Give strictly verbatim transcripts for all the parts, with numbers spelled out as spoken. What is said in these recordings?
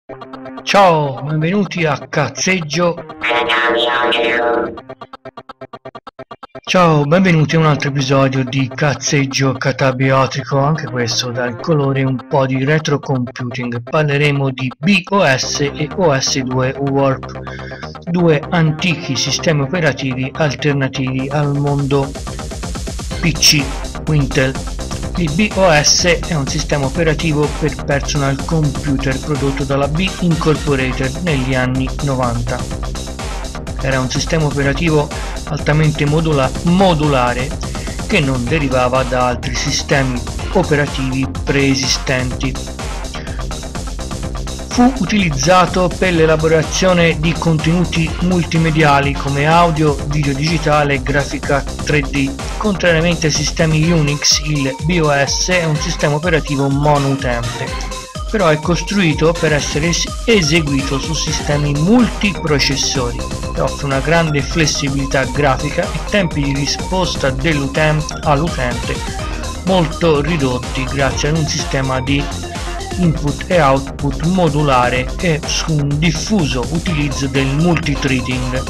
Ciao, benvenuti a Cazzeggio. Ciao, benvenuti a un altro episodio di Cazzeggio Catabiotico, anche questo dal colore un po' di retro computing. Parleremo di BeOS e O S due Warp, due antichi sistemi operativi alternativi al mondo P C Intel. Il BeOS è un sistema operativo per personal computer prodotto dalla B Incorporated negli anni novanta. Era un sistema operativo altamente modula modulare che non derivava da altri sistemi operativi preesistenti. Fu utilizzato per l'elaborazione di contenuti multimediali come audio, video digitale e grafica tre D. Contrariamente ai sistemi Unix, il BeOS è un sistema operativo monoutente, però è costruito per essere eseguito su sistemi multiprocessori e offre una grande flessibilità grafica e tempi di risposta dell'utente all'utente molto ridotti grazie ad un sistema di input e output modulare e su un diffuso utilizzo del multithreading.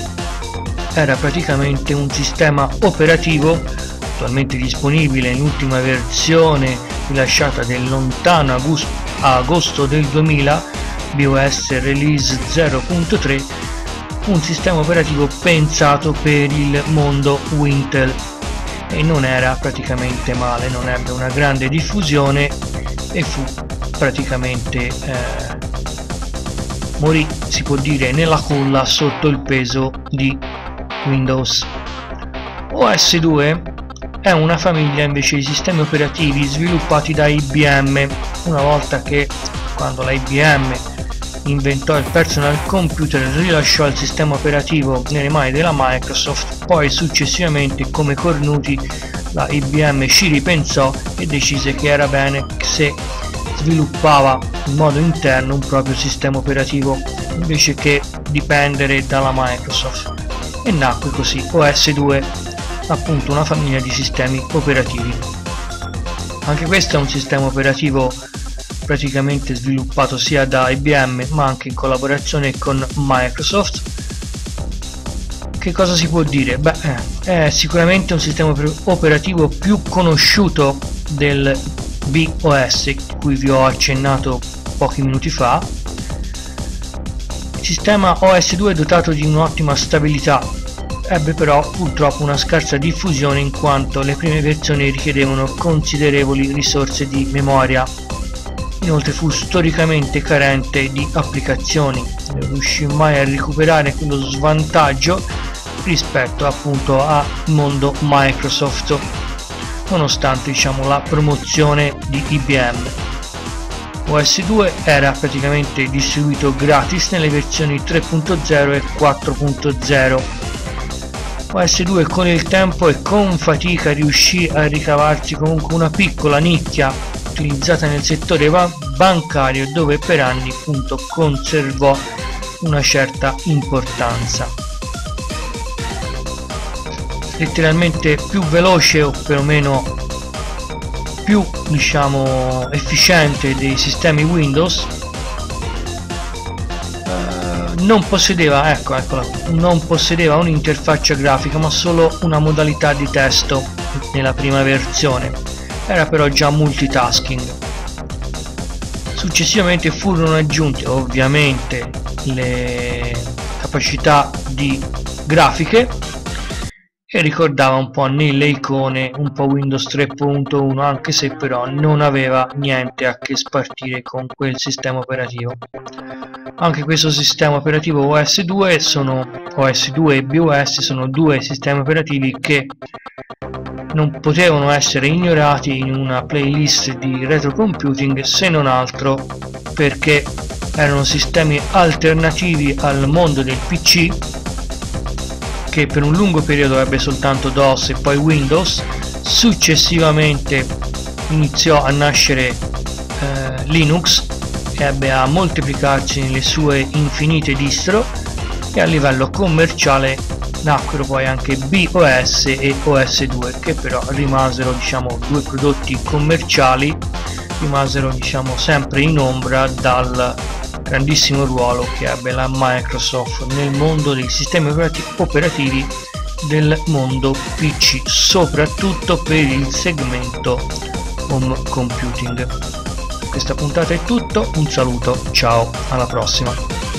Era praticamente un sistema operativo attualmente disponibile in ultima versione rilasciata del lontano agosto del duemila, BeOS Release zero punto tre, un sistema operativo pensato per il mondo Intel e non era praticamente male, non ebbe una grande diffusione e fu praticamente eh, morì, si può dire, nella culla sotto il peso di Windows. O S due è una famiglia invece di sistemi operativi sviluppati da I B M. Una volta che, quando la I B M inventò il personal computer, rilasciò il sistema operativo nelle mani della Microsoft, poi successivamente come cornuti la I B M ci ripensò e decise che era bene se sviluppava in modo interno un proprio sistema operativo invece che dipendere dalla Microsoft, e nacque così O S due, appunto una famiglia di sistemi operativi. Anche questo è un sistema operativo praticamente sviluppato sia da I B M ma anche in collaborazione con Microsoft. Che cosa si può dire? Beh, è sicuramente un sistema operativo più conosciuto del BeOS, cui vi ho accennato pochi minuti fa. Il sistema O S due è dotato di un'ottima stabilità, ebbe però purtroppo una scarsa diffusione in quanto le prime versioni richiedevano considerevoli risorse di memoria. Inoltre fu storicamente carente di applicazioni, non riuscì mai a recuperare quello svantaggio rispetto appunto al mondo Microsoft, nonostante diciamo la promozione di I B M. O S due era praticamente distribuito gratis nelle versioni tre punto zero e quattro punto zero. O S due con il tempo e con fatica riuscì a ricavarsi comunque una piccola nicchia utilizzata nel settore bancario, dove per anni appunto conservò una certa importanza. Letteralmente più veloce o perlomeno più diciamo efficiente dei sistemi Windows, eh, non possedeva ecco, eccola, non possedeva un'interfaccia grafica ma solo una modalità di testo nella prima versione, era però già multitasking. Successivamente furono aggiunte ovviamente le capacità di grafiche e ricordava un po' nelle icone un po' Windows tre punto uno, anche se però non aveva niente a che spartire con quel sistema operativo. Anche questo sistema operativo O S due sono O S due e BeOS sono due sistemi operativi che non potevano essere ignorati in una playlist di retro computing, se non altro perché erano sistemi alternativi al mondo del P C, che per un lungo periodo ebbe soltanto DOS e poi Windows. Successivamente iniziò a nascere eh, Linux, che ebbe a moltiplicarsi nelle sue infinite distro, e a livello commerciale nacquero poi anche BeOS e O S due, che però rimasero diciamo due prodotti commerciali, rimasero diciamo sempre in ombra dal grandissimo ruolo che abbia la Microsoft nel mondo dei sistemi operativi del mondo P C, soprattutto per il segmento home computing. Questa puntata è tutto, un saluto, ciao, alla prossima.